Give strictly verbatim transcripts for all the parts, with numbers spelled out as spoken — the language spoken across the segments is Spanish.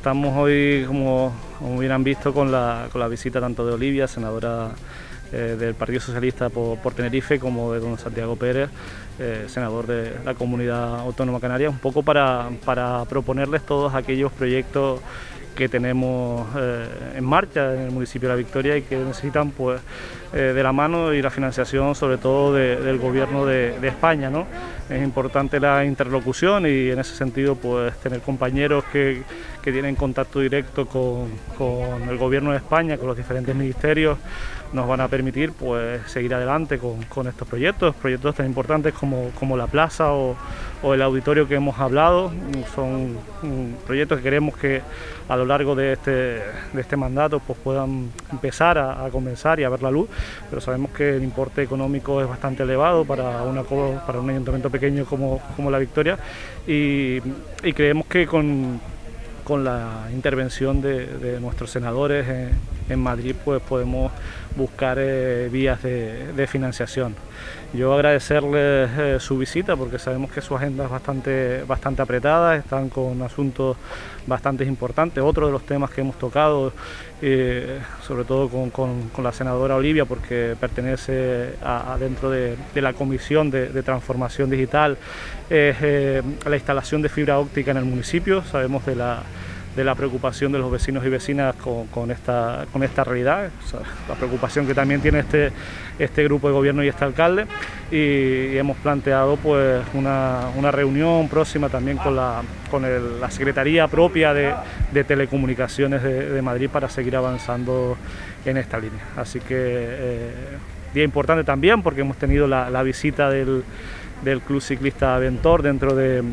estamos hoy, como, como bien han visto, con la, con la visita tanto de Olivia, senadora eh, del Partido Socialista por, por Tenerife, como de don Santiago Pérez, eh, senador de la Comunidad Autónoma Canaria, un poco para, para proponerles todos aquellos proyectos que tenemos eh, en marcha en el municipio de La Victoria y que necesitan pues eh, de la mano y la financiación sobre todo de, del gobierno de, de España, ¿no? Es importante la interlocución y en ese sentido pues tener compañeros que, que tienen contacto directo con, con el gobierno de España, con los diferentes ministerios, nos van a permitir pues seguir adelante con, con estos proyectos, proyectos tan importantes como, como la plaza o, o el auditorio que hemos hablado. Son um, proyectos que queremos que a lo largo de este, de este mandato pues puedan empezar a, a comenzar y a ver la luz, pero sabemos que el importe económico es bastante elevado para, una, para un ayuntamiento pequeño como, como La Victoria y, y creemos que con, con la intervención de, de nuestros senadores en, en Madrid pues podemos buscar eh, vías de, de financiación. Yo agradecerles eh, su visita porque sabemos que su agenda es bastante, bastante apretada, están con asuntos bastante importantes. Otro de los temas que hemos tocado, eh, sobre todo con, con, con la senadora Olivia, porque pertenece a, a dentro de, de la Comisión de, de Transformación Digital, es eh, la instalación de fibra óptica en el municipio. Sabemos de la de la preocupación de los vecinos y vecinas con, con, esta, con esta realidad, o sea, la preocupación que también tiene este, este grupo de gobierno y este alcalde, y, y hemos planteado pues una, una reunión próxima también con la, con el, la Secretaría propia de, de Telecomunicaciones de, de Madrid para seguir avanzando en esta línea. Así que eh, día importante también porque hemos tenido la, la visita del del Club Ciclista Aventor dentro de,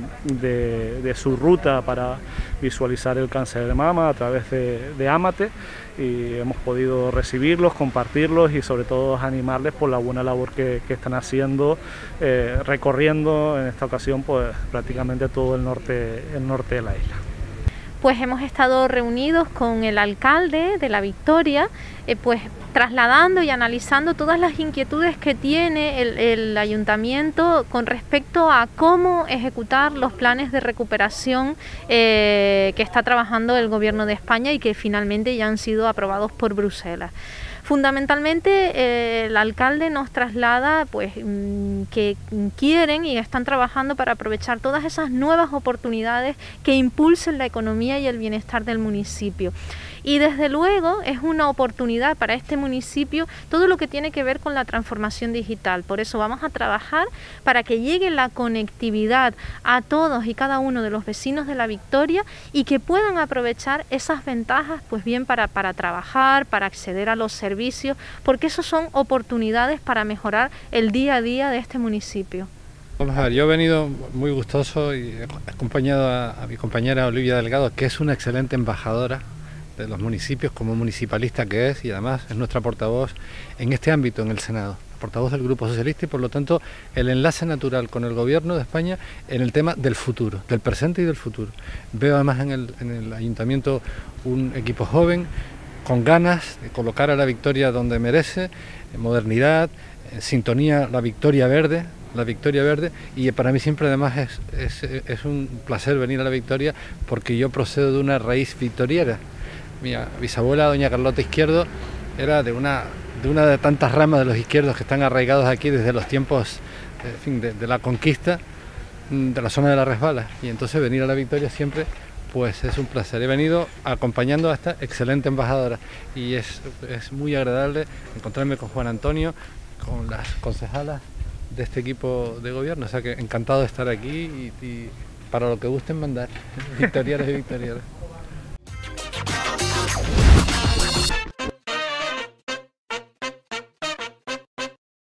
de, de su ruta para visualizar el cáncer de mama a través de, de Amate, y hemos podido recibirlos, compartirlos y sobre todo animarles por la buena labor que, que están haciendo, eh, recorriendo en esta ocasión pues prácticamente todo el norte, el norte de la isla. Pues hemos estado reunidos con el alcalde de La Victoria, eh, pues trasladando y analizando todas las inquietudes que tiene el, el ayuntamiento con respecto a cómo ejecutar los planes de recuperación eh, que está trabajando el gobierno de España y que finalmente ya han sido aprobados por Bruselas. Fundamentalmente eh, el alcalde nos traslada pues que quieren y están trabajando para aprovechar todas esas nuevas oportunidades que impulsen la economía y el bienestar del municipio. Y desde luego es una oportunidad para este municipio todo lo que tiene que ver con la transformación digital. Por eso vamos a trabajar para que llegue la conectividad a todos y cada uno de los vecinos de La Victoria y que puedan aprovechar esas ventajas pues bien para, para trabajar, para acceder a los servicios, porque eso son oportunidades para mejorar el día a día de este municipio. Vamos a ver, yo he venido muy gustoso y he acompañado a, a mi compañera Olivia Delgado, que es una excelente embajadora de los municipios como municipalista que es, y además es nuestra portavoz en este ámbito en el Senado, portavoz del Grupo Socialista, y por lo tanto el enlace natural con el Gobierno de España en el tema del futuro, del presente y del futuro. Veo además en el, en el Ayuntamiento un equipo joven, con ganas de colocar a La Victoria donde merece, en modernidad, en sintonía, La Victoria Verde, La Victoria Verde, y para mí siempre además es, es, es un placer venir a La Victoria porque yo procedo de una raíz victoriana. Mi bisabuela, doña Carlota Izquierdo, era de una, de una de tantas ramas de los izquierdos que están arraigados aquí desde los tiempos en fin, de, de la conquista de la zona de la Resbala, y entonces venir a La Victoria siempre pues es un placer. He venido acompañando a esta excelente embajadora y es, es muy agradable encontrarme con Juan Antonio, con las concejalas de este equipo de gobierno, o sea que encantado de estar aquí y, y para lo que gusten mandar, victorianos y victorianas.